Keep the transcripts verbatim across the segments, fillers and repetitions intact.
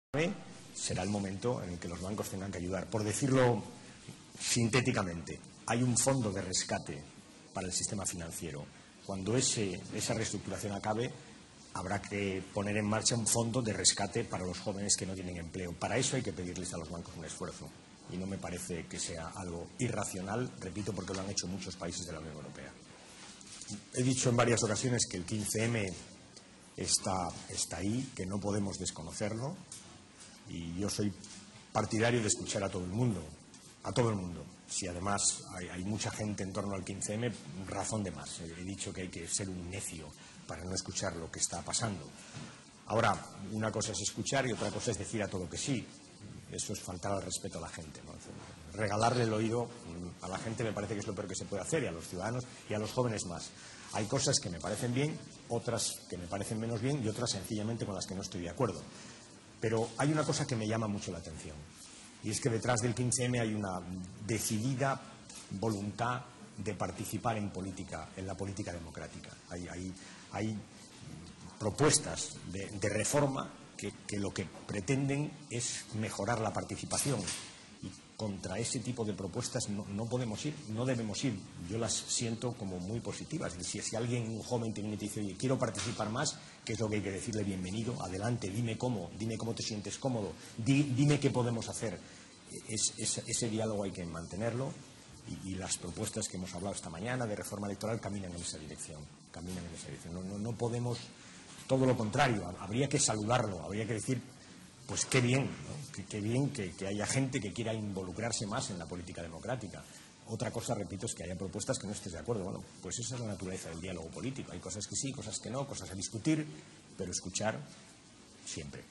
será el momento en el que los bancos tengan que ayudar. Por decirlo sintéticamente, hay un fondo de rescate para el sistema financiero. Cuando ese, esa reestructuración acabe, habrá que poner en marcha un fondo de rescate para los jóvenes que no tienen empleo. Para eso hay que pedirles a los bancos un esfuerzo. Y no me parece que sea algo irracional, repito, porque lo han hecho muchos países de la Unión Europea. He dicho en varias ocasiones que el quince eme está, está ahí, que no podemos desconocerlo. Y yo soy partidario de escuchar a todo el mundo, a todo el mundo. Si además hay, hay mucha gente en torno al quince eme, razón de más. He dicho que hay que ser un necio para no escuchar lo que está pasando. Ahora, una cosa es escuchar y otra cosa es decir a todo que sí. Eso es faltar al respeto a la gente, ¿no? Regalarle el oído a la gente me parece que es lo peor que se puede hacer, y a los ciudadanos y a los jóvenes más. Hay cosas que me parecen bien, otras que me parecen menos bien y otras sencillamente con las que no estoy de acuerdo. Pero hay una cosa que me llama mucho la atención, y es que detrás del quince eme hay una decidida voluntad de participar en política, en la política democrática. Hay, hay, hay propuestas de, de reforma que, que lo que pretenden es mejorar la participación. Y contra ese tipo de propuestas no, no podemos ir, no debemos ir. Yo las siento como muy positivas. Es decir, si alguien, un joven, te viene y te dice, oye, quiero participar más, ¿qué es lo que hay que decirle? Bienvenido, adelante, dime cómo, dime cómo te sientes cómodo, di, dime qué podemos hacer. Es, es, ese diálogo hay que mantenerlo, y, y las propuestas que hemos hablado esta mañana de reforma electoral caminan en esa dirección. Caminan en esa dirección. No, no, no podemos, todo lo contrario, habría que saludarlo, habría que decir, pues qué bien, ¿no? Qué, qué bien que, que haya gente que quiera involucrarse más en la política democrática. Otra cosa, repito, es que haya propuestas que no estés de acuerdo. Bueno, pues esa es la naturaleza del diálogo político. Hay cosas que sí, cosas que no, cosas a discutir, pero escuchar siempre.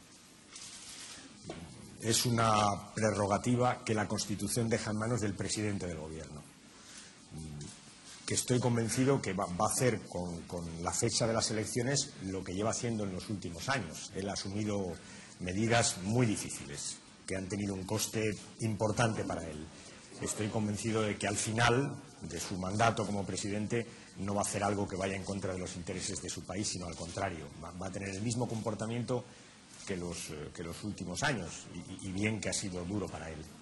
Es una prerrogativa que la Constitución deja en manos del presidente del Gobierno, que estoy convencido que va, va a hacer con, con la fecha de las elecciones lo que lleva haciendo en los últimos años. Él ha asumido medidas muy difíciles, que han tenido un coste importante para él. Estoy convencido de que al final de su mandato como presidente no va a hacer algo que vaya en contra de los intereses de su país, sino al contrario, va, va a tener el mismo comportamiento que los, que los últimos años, y, y bien que ha sido duro para él.